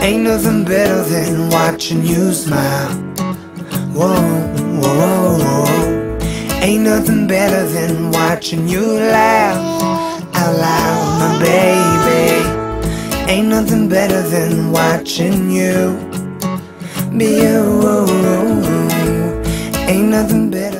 Ain't nothing better than watching you smile. Whoa, whoa, whoa, whoa. Ain't nothing better than watching you laugh out loud, my baby. Ain't nothing better than watching you be you. Ain't nothing better.